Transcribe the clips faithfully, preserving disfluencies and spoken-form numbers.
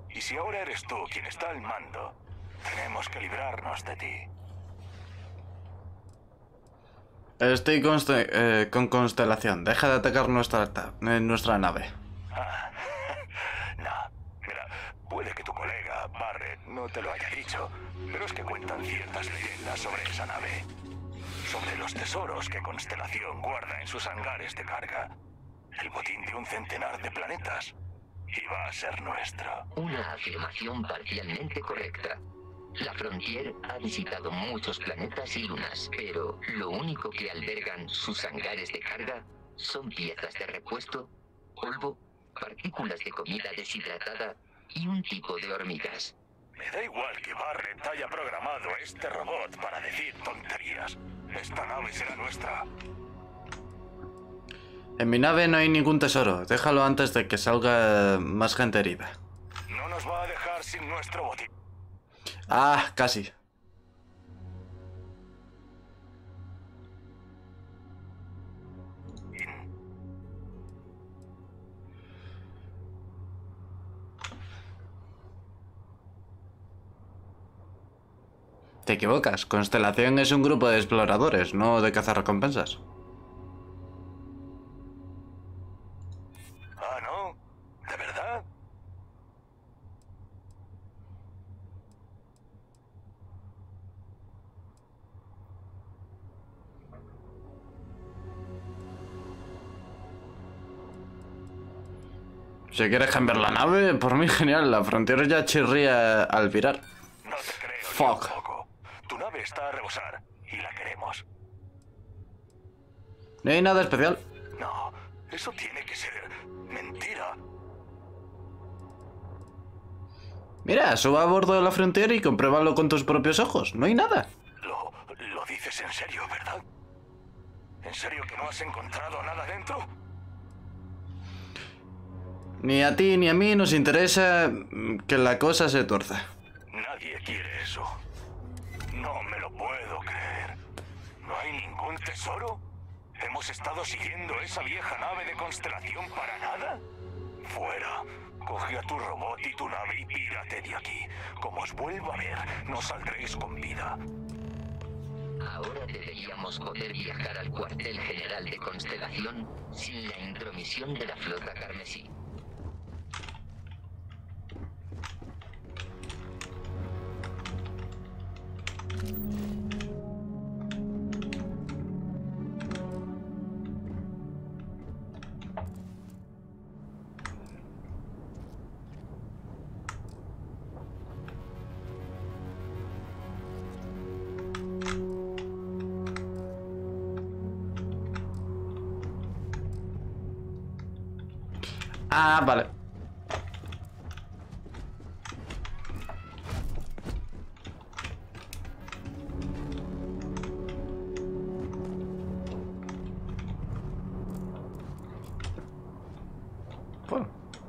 Y si ahora eres tú quien está al mando, tenemos que librarnos de ti. Estoy conste eh, con Constelación. Deja de atacar nuestra, eh, nuestra nave. Ah, no, mira, puede que tu colega, Barrett, no te lo haya dicho, pero es que cuentan ciertas leyendas sobre esa nave. Sobre los tesoros que Constelación guarda en sus hangares de carga. El botín de un centenar de planetas. Y va a ser nuestro. Una afirmación parcialmente correcta. La Frontier ha visitado muchos planetas y lunas, pero lo único que albergan sus hangares de carga son piezas de repuesto, polvo, partículas de comida deshidratada y un tipo de hormigas. Me da igual que Barrett haya programado este robot para decir tonterías. Esta nave será nuestra. En mi nave no hay ningún tesoro. Déjalo antes de que salga más gente herida. No nos va a dejar sin nuestro botín. Ah, casi. Te equivocas. Constelación es un grupo de exploradores, no de cazarrecompensas. Ah, ¿no? ¿De verdad? Si quieres cambiar la nave, por mí genial. La Frontier ya chirría al virar. No te creo Fuck. ni un poco. Tu nave está a rebosar y la queremos. No hay nada especial. No, eso tiene que ser mentira. Mira, suba a bordo de la Frontier y compruébalo con tus propios ojos. No hay nada. Lo, lo dices en serio, ¿verdad? ¿En serio que no has encontrado nada dentro? Ni a ti ni a mí nos interesa que la cosa se tuerza. Nadie quiere eso. No me lo puedo creer. ¿No hay ningún tesoro? ¿Hemos estado siguiendo esa vieja nave de Constelación para nada? Fuera. Coge a tu robot y tu nave y pírate de aquí. Como os vuelva a ver, no saldréis con vida. Ahora deberíamos poder viajar al cuartel general de Constelación sin la intromisión de la flota carmesí. Ah, vale. Bueno.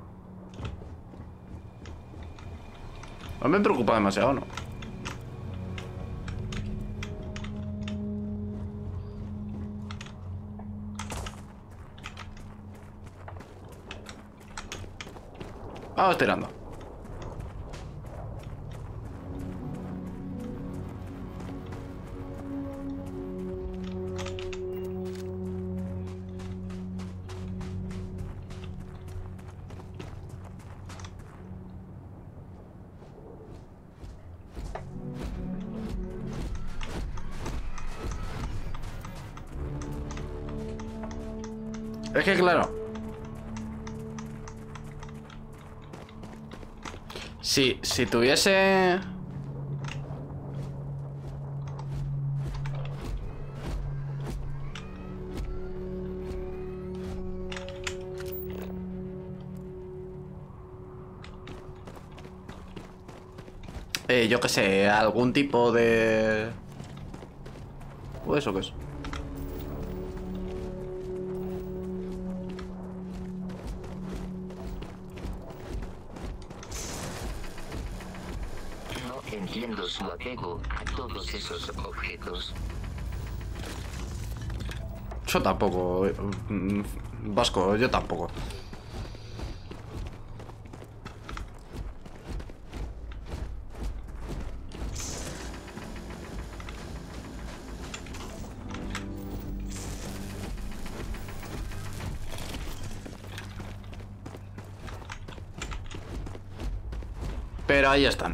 No me preocupa demasiado, ¿no? Vamos tirando. Es que claro, si, si tuviese... Eh, yo qué sé, algún tipo de... ¿O eso qué es? No entiendo su apego a todos esos objetos. Yo tampoco, eh, mm, Vasco, yo tampoco. Pero ahí están.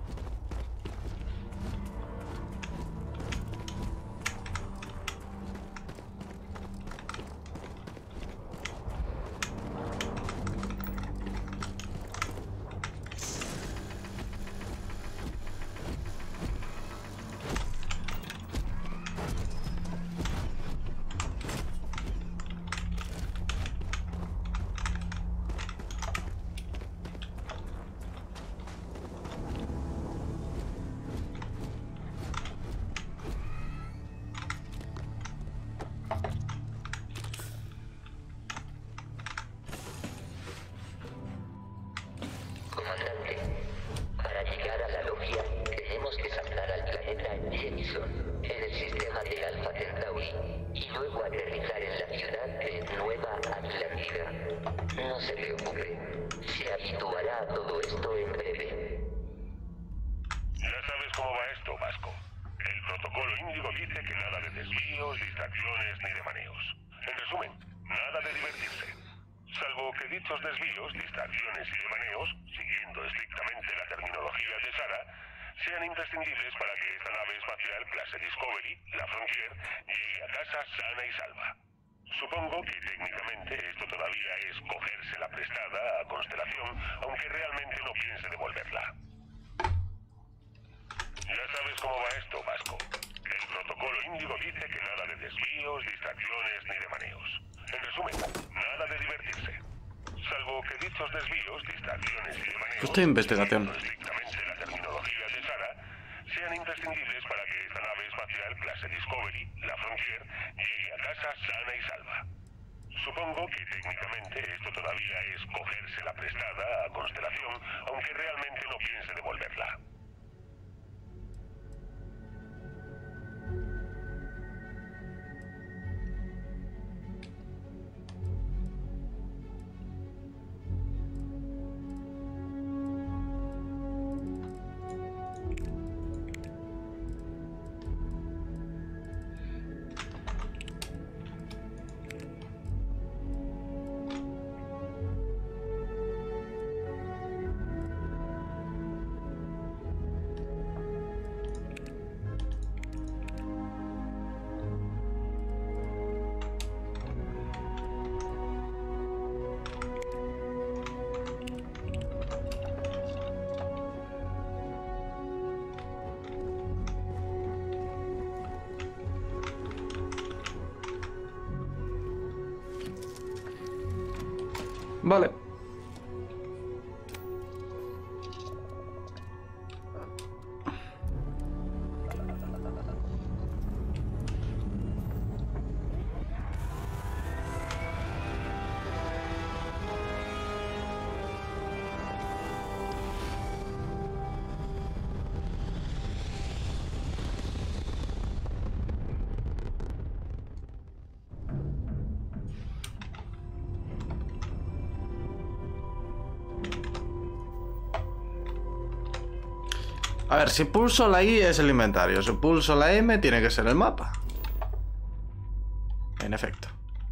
Comandante, para llegar a la logia tenemos que saltar al planeta Jemison, en el sistema de Alpha Centauri, y luego aterrizar en la ciudad de Nueva Atlántida. No se preocupe, se habituará a todo esto en breve. Ya sabes cómo va esto, Vasco. El protocolo Índigo dice que nada de desvíos, distracciones ni de maneos. En resumen, nada de divertirse. Salvo que dichos desvíos, distracciones y demaneos, siguiendo estrictamente la terminología de Sara, sean imprescindibles para que esta nave espacial clase Discovery, la Frontier, llegue a casa sana y salva. Supongo que técnicamente esto todavía es cogérsela prestada a Constelación, aunque realmente no piense devolverla. Ya sabes cómo va esto, Vasco. El protocolo Índigo dice que nada de desvíos, distracciones ni de maneos. En resumen, nada de divertirse. Salvo que dichos desvíos, distracciones y demaneos, Justo investigación. estrictamente la terminología de Sara, sean imprescindibles para que esta nave espacial clase Discovery, la Frontier, llegue a casa sana y salva. Supongo que técnicamente esto todavía es cogérsela prestada a Constelación, aunque realmente no piense devolverla. Vale. A ver, si pulso la I es el inventario. Si pulso la M tiene que ser el mapa. En efecto.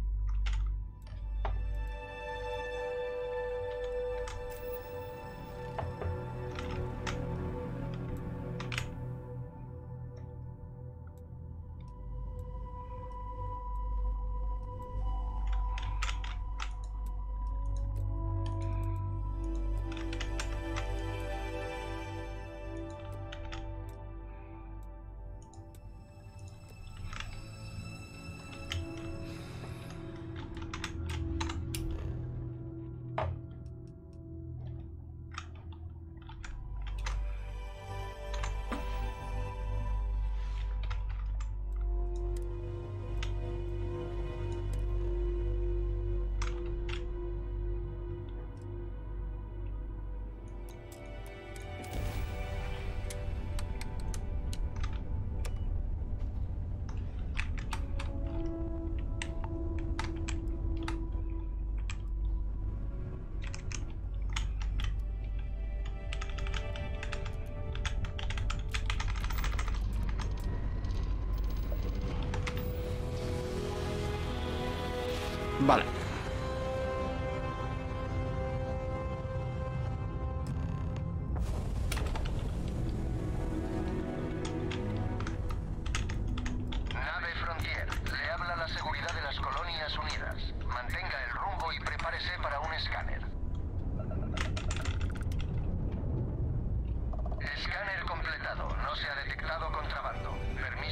Vale.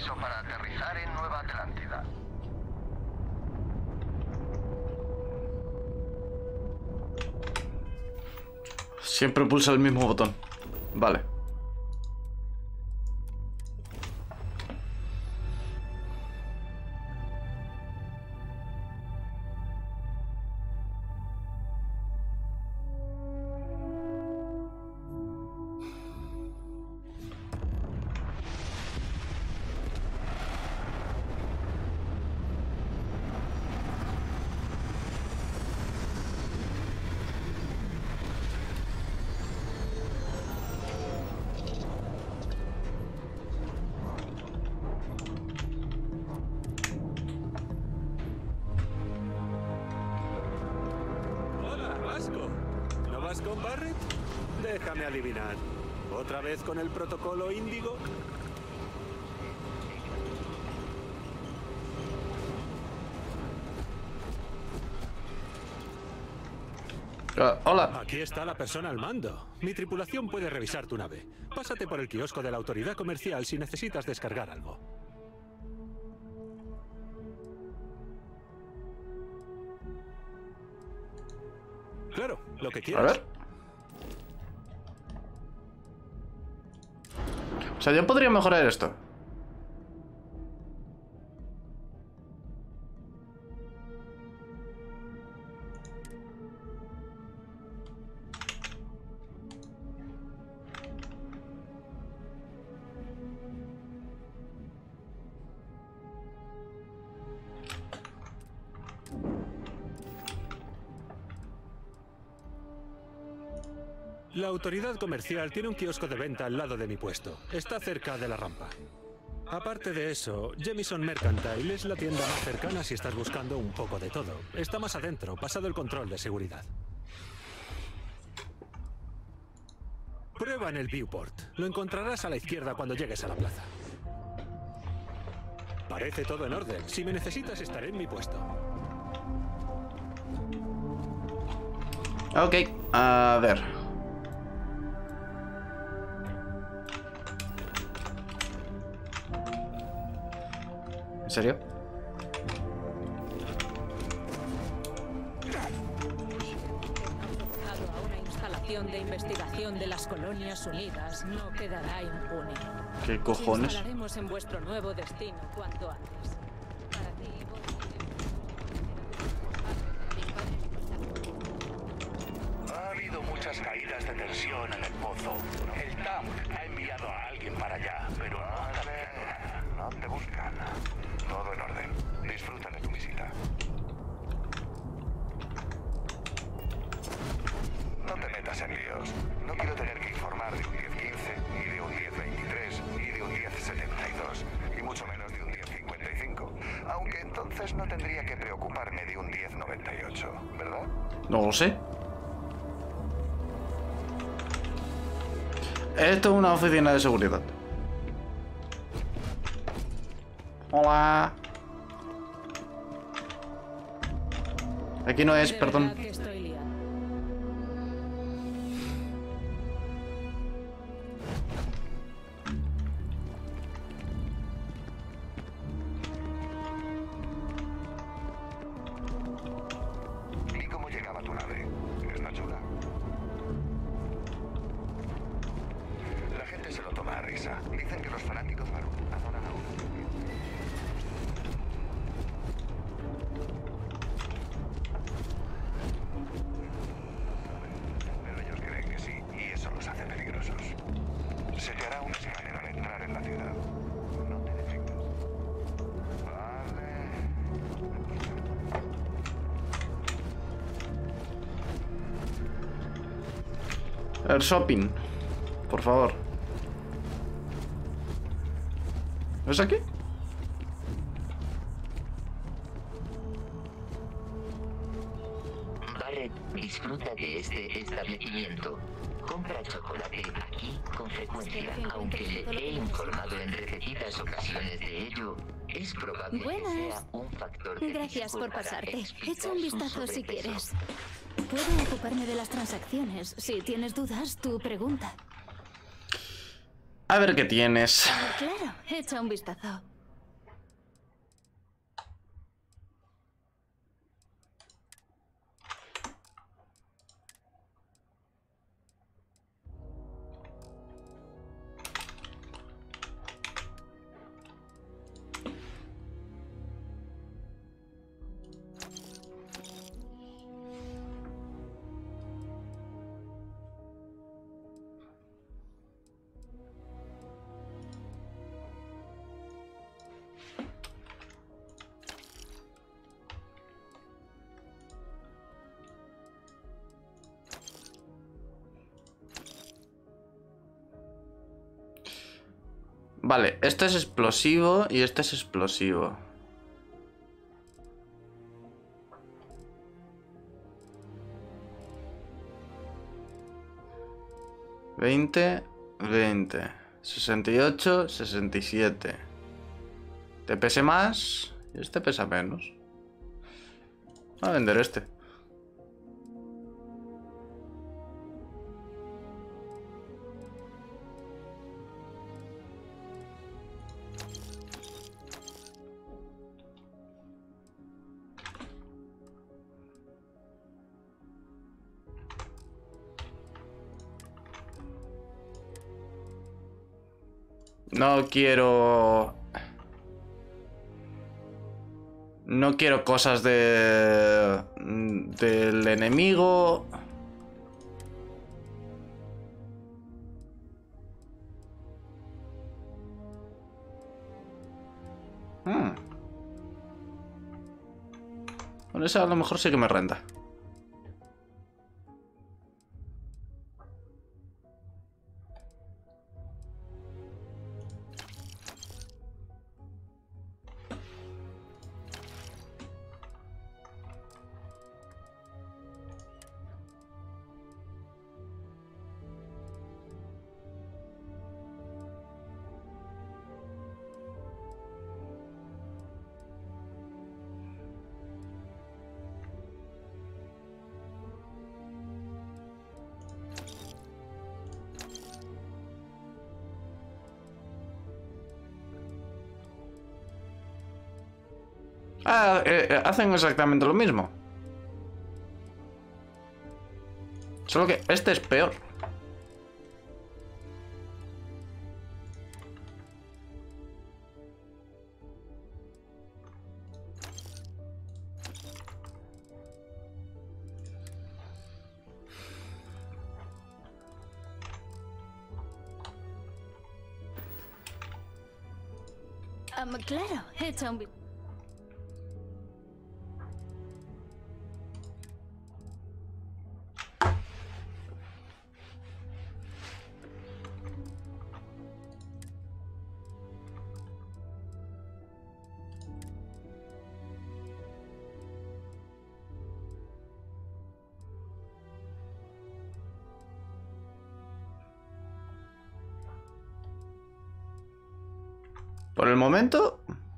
permiso para aterrizar en Nueva Atlántida. Siempre pulsa el mismo botón. Vale. ¿No vas con Barrett? Déjame adivinar. ¿Otra vez con el protocolo Índigo? Uh, hola. Aquí está la persona al mando. Mi tripulación puede revisar tu nave. Pásate por el kiosco de la autoridad comercial si necesitas descargar algo. Claro, lo que quieras. A ver. O sea, yo podría mejorar esto. La autoridad comercial tiene un kiosco de venta al lado de mi puesto. Está cerca de la rampa. Aparte de eso, Jemison Mercantile es la tienda más cercana si estás buscando un poco de todo. Está más adentro, pasado el control de seguridad. Prueba en el viewport. Lo encontrarás a la izquierda cuando llegues a la plaza. Parece todo en orden. Si me necesitas, estaré en mi puesto. Ok, a ver. ¿En serio? A una instalación de investigación de las Colonias Unidas no quedará impune. ¿Qué cojones? Nos instalaremos en vuestro nuevo destino cuanto antes. Para ti, vos... Ha habido muchas caídas de tensión en el pozo. El T A M ha enviado a alguien para allá, pero no ha cambiado nada. No te buscan. Todo en orden. Disfruta de tu visita. No te metas en líos. No quiero tener que informar de un diez quince, ni de un diez veintitrés, ni de un diez setenta y dos, y mucho menos de un diez cincuenta y cinco. Aunque entonces no tendría que preocuparme de un diez noventa y ocho, ¿verdad? No lo sé. Esto es una oficina de seguridad. Hola. Aquí no es, De perdón. verdad que estoy liado. ¿Y cómo llegaba tu nave? ¿Está chula? La gente se lo toma a risa. Dicen que los fanáticos adoran a uno. Pero ellos creen que sí, y eso los hace peligrosos. Se te hará un escáner al entrar en la ciudad. No te detectas. Vale. El shopping. Por favor. ¿Es aquí? Barrett disfruta de este establecimiento. Compra chocolate aquí con frecuencia, aunque le he informado en repetidas ocasiones de ello. Es probable Buenas. que sea un factor de Gracias por riesgo para pasarte. explicar Echa un su vistazo si sobrepeso. quieres. Puedo ocuparme de las transacciones. Si tienes dudas, tú pregunta. A ver qué tienes. Claro, echa un vistazo. Vale, este es explosivo y este es explosivo. veinte, veinte. sesenta y ocho, sesenta y siete. Te pese más y este pesa menos. Voy a vender este. No quiero... No quiero cosas de... del enemigo. Hmm. Con esa a lo mejor sí que me renta. Ah, eh, eh, hacen exactamente lo mismo. Solo que este es peor. Um, claro, he hecho un... Por el momento...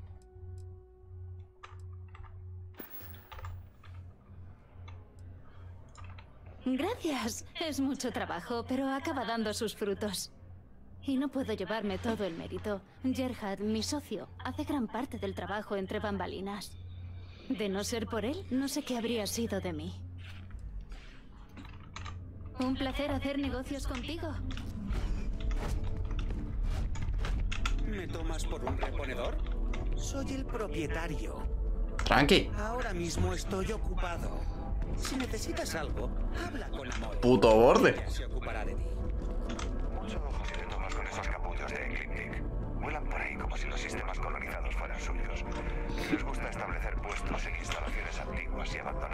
Gracias. Es mucho trabajo, pero acaba dando sus frutos. Y no puedo llevarme todo el mérito. Gerhard, mi socio, hace gran parte del trabajo entre bambalinas. De no ser por él, no sé qué habría sido de mí. Un placer hacer negocios contigo. ¿Me tomas por un reponedor? Soy el propietario. Tranqui. Ahora mismo estoy ocupado. Si necesitas algo, habla con amor. Puto borde. Se ocupará de ti. Mucho ojo si te tomas con esos capullos de Ecliptic. Vuelan por ahí como si los sistemas colonizados fueran suyos. Les gusta establecer puestos en instalaciones antiguas y abandonadas.